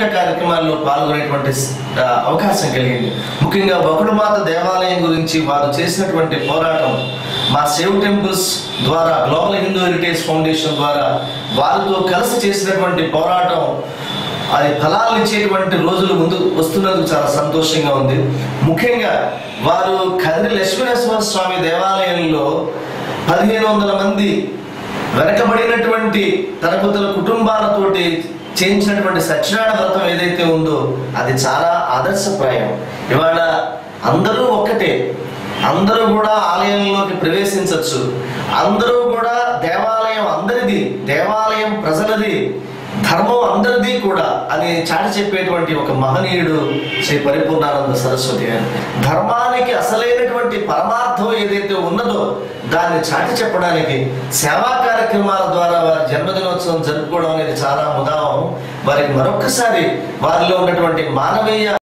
కార్యక్రమాల్లో పాల్గొనేటువంటి అవకాశం కలిగింది. ముఖ్యంగా బకుళమాత దేవాలయం గురించి వారు చేసినటువంటి పోరాటం, మా సేవ్ టెంపుల్స్ ద్వారా, గ్లోబల్ హిందూ హెరిటేజ్ ఫౌండేషన్ ద్వారా వారితో కలిసి చేసినటువంటి పోరాటం అది ఫలాలు ఇచ్చేటువంటి రోజులు ముందు వస్తున్నందుకు చాలా సంతోషంగా ఉంది. ముఖ్యంగా వారు కదిరి లక్ష్మీనరసింహ స్వామి దేవాలయంలో 1500 మంది వెనకబడినటువంటి తరగతుల కుటుంబాలతోటి చేయించినటువంటి సత్యనారాయణ వ్రతం ఏదైతే ఉందో అది చాలా ఆదర్శప్రాయం. ఇవాళ అందరూ ఒక్కటే, అందరూ కూడా ఆలయంలోకి ప్రవేశించవచ్చు, అందరూ కూడా దేవాలయం అందరిది, దేవాలయం ప్రజలది, ధర్మం అందరిది కూడా అని చాటి చెప్పేటువంటి ఒక మహనీయుడు శ్రీ పరిపూర్ణానంద సరస్వతి గారు. ధర్మానికి అసలైనటువంటి పరమార్థం ఏదైతే ఉన్నదో దాన్ని చాటి చెప్పడానికి సేవా కార్యక్రమాల ద్వారా వారి జన్మదినోత్సవం జరుపుకోవడం అనేది చాలా ముదావం. వారికి మరొక్కసారి వారిలో ఉన్నటువంటి మానవీయ